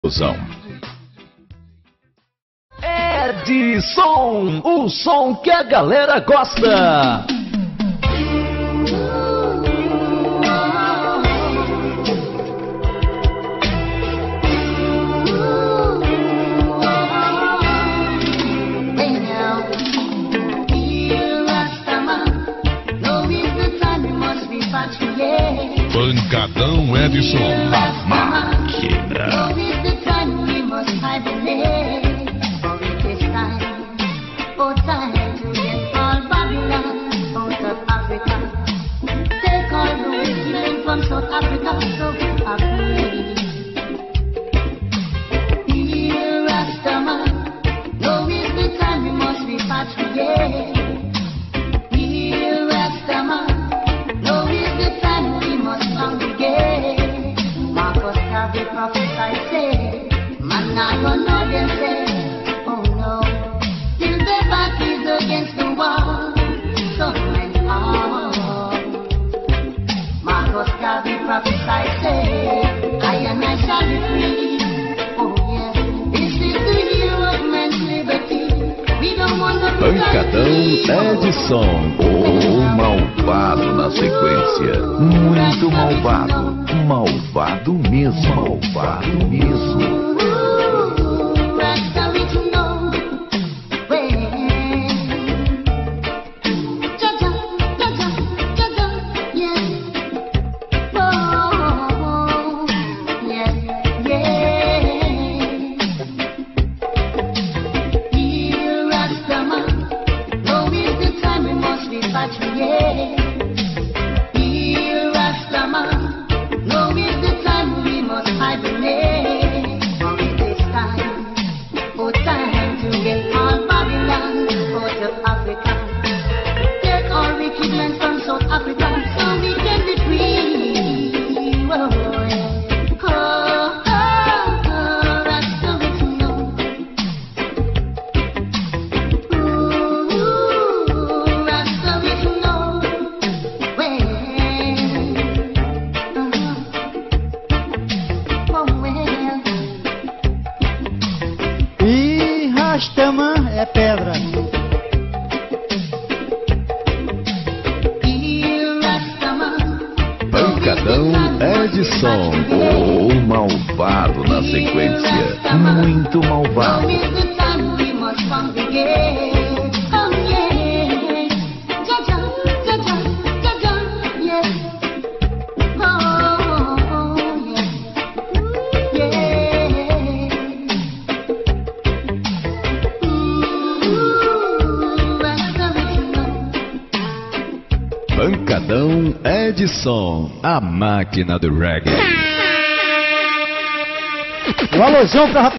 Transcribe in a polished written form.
Edson, o som que a galera gosta. Pancadão Edson, a máquina. Pancadão Edson, o malvado na sequência. Muito malvado, malvado mesmo, malvado mesmo. Rastaman é pedra. Pancadão Edson, o malvado na sequência. Muito malvado. Pancadão Edson, a máquina do reggae. Um alôzão pra